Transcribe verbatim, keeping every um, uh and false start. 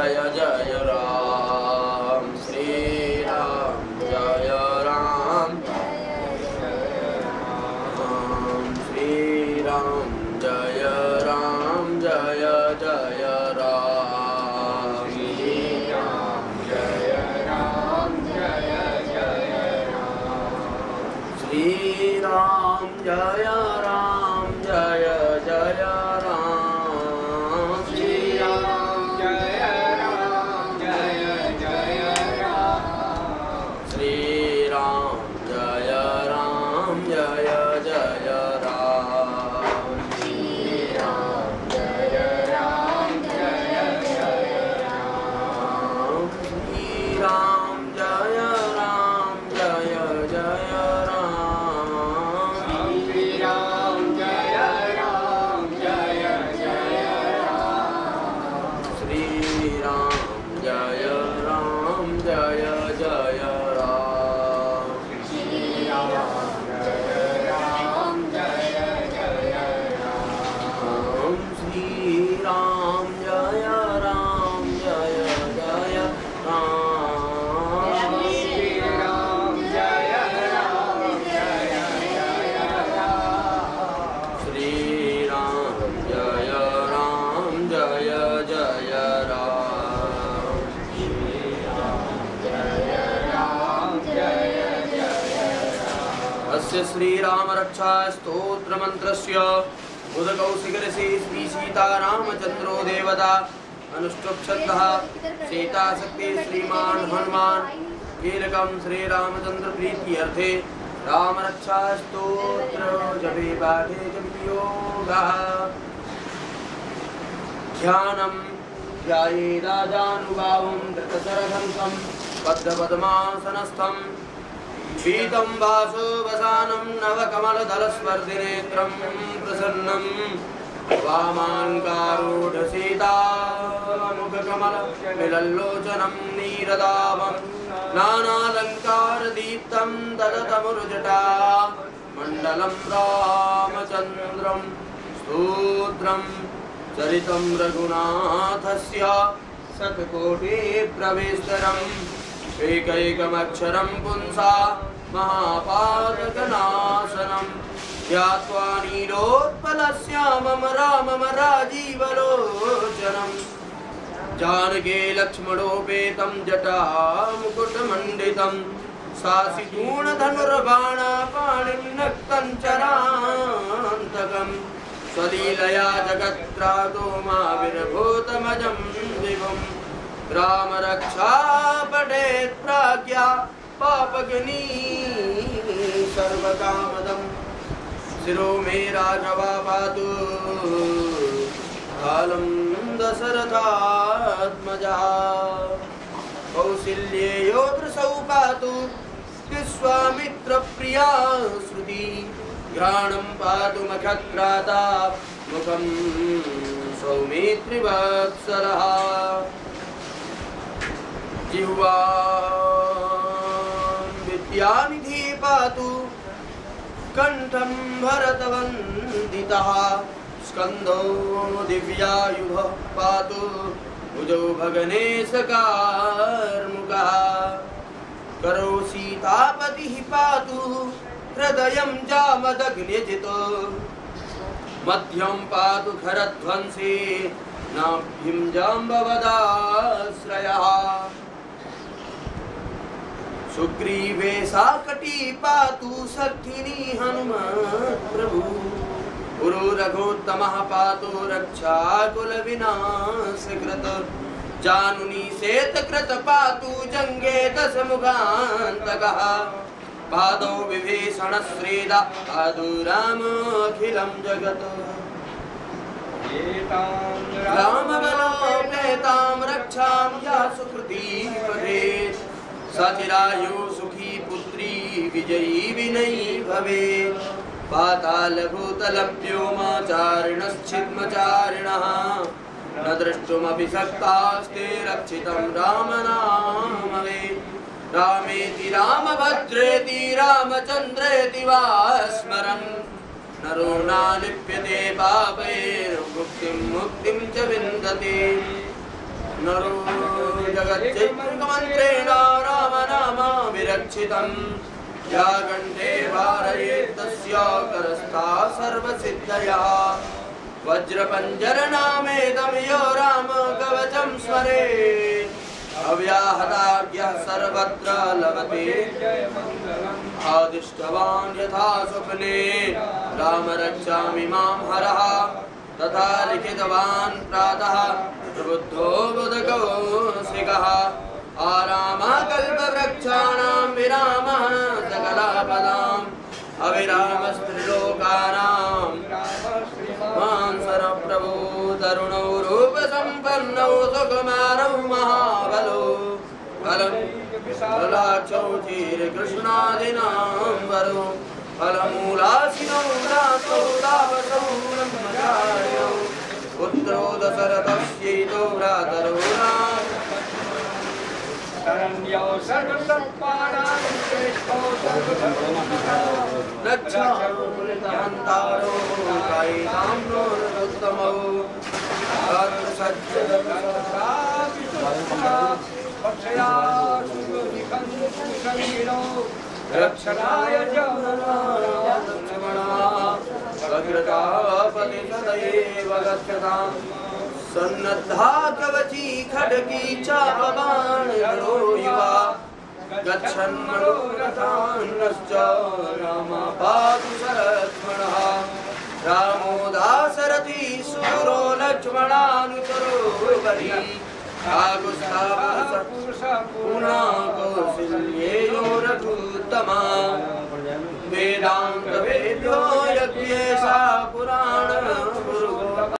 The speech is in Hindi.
जय जय राम श्री राम जय राम राम श्री राम जय राम जय जय राम श्री राम जय राम जय जय राम श्री राम जय राम जय जय राम श्री राम जय राम जय जय राम श्री राम जय राम जय जय राम श्री राम जय राम जय जय राम श्री राम जय राम जय जय राम श्री राम जय राम जय जय राम श्री राम जय राम जय जय राम श्री राम जय राम जय जय राम श्री राम जय राम जय जय राम श्री राम जय राम जय जय राम श्री राम जय राम जय जय राम श्री राम जय राम जय जय राम अस्य श्री राम रक्षा स्तोत्र मंत्रस्य उदकौशिकरसि श्री सीता रामचंद्रो देवता अनुष्टुप्छन्दः सीता शक्ति श्रीमान हनुमान कीलकं श्री रामचंद्र प्रीत्यर्थे राम रक्षा स्तोत्र जपे पाठे जपयोगः ध्यानं ध्यायेदाजानुभावं धृतशरघं बद्धपद्मासनस्थं पीतं वासोवसानं नवकमलदलस्पर्धिनेत्रं प्रसन्नं वामाङ्कारूढसीतामुखकमलमिलल्लोचनं नीरदावं नानालङ्कारदीप्तं ददतमुरुजटा मण्डलं रामचन्द्रं स्तोत्रं चरितं रघुनाथस्य शतकोटिप्रवेशरम् एकैकमक्षरं पुंसा महापातकनाशनं ध्यात्वा नीलोत्पलश्यामं रामं राजीवलोचनं जानकी लक्ष्मणोपेतं जटामुकुटमण्डितं सासितूणधनुर्बाणपाणिं नक्तं चरान्तकं स्वलीलया जगत्त्रातो माविर्भूतमजं विभुम् राम रक्षा पठेत् प्राज्ञा पापग्नि सर्वकामदं शिरो मे राघवा पातु कालं दशरथात्मजा कौसल्येयो दृशौ पातु विश्वामित्रप्रिया श्रुति घ्राणं पातु मखत्राता मुखं सौमित्रिवत्सलः जिह्वां विद्यानिधि पातु कंठं भरतवन्दितः स्कन्दो दिव्यायुधः पातु भुजौ भगनेशकार्मुकः करौ सीतापतिः पातु हृदयं जामदग्निजितो मध्यं पातु खरध्वंसी नाभ्यं जाम्बवदाश्रयः सुग्रीवे साकटी पातु सखिनी हनुमत् प्रभु गुरु रघोत्तमः पातु रक्षाकुल विनाशकृत जानुनी श्वेतकृत पातु जंगे दशमुखान्तकः पादौ विभीषणश्रीदा पातु रामोऽखिलं जगत् रामबलोपेतां रक्षां या सुकृती भवेत् सचिरायु सुखी पुत्री विजयी विनयी भवेत् पातालभूतलभ्योमाचारिणश्छिद्मचारिणः न द्रष्टुमपि शक्तास्ते रक्षितं रामनामवे रामेति रामभद्रेति रामचन्द्रेति वा स्मरन् नरो नालिप्यते पापैर्मुक्तिं मुक्तिं च विन्दति नरो जगच्चित्रमन्त्रेण राम नाम विरक्षितम् या कण्ठे वारयेत् तस्य करस्था सर्वसिद्धयः वज्रपञ्जरनामेदं यो राम कवचं स्मरेत् अव्याहताज्ञः सर्वत्र लभते आदिष्टवान् यथा स्वप्ने राम रक्षामि मां हरः तथा लिखितवान् प्रातः प्रबुद्धो बुधकौशिकः आरामः कल्पवृक्षाणां विरामः सकलापदाम् अविरामस्त्रिलोकानां मां सरप्रभो तरुणौ रूपसम्पन्नौ सुकुमारौ महाबलौ फलं फलाक्षौ क्षीरकृष्णादिनाम्बरौ फलमूलासिनौ भ्रातौ तापसौ ब्रह्मचार्यौ पुत्रौ दशरथस्यैतौ भ्रातरौ शरण्यो सर्वसत्पानां श्रेष्ठो रक्षापुलितहन्तारो कायिनाम्नो रघुत्तमौ रक्षणाय भद्रतापति सदैव गच्छताम् सन्नद्धा कवची खड्गी चापबाण युवा गच्छन् मनोरथान्नश्च रामापातु सरक्ष्मणः रामो दाशरथी सूरो लक्ष्मणानुचरो बली पूर्णा कौसल्येयो रघुत्तमा वेदान्तवेद्यो यज्ञेशा पुराण गुरुगो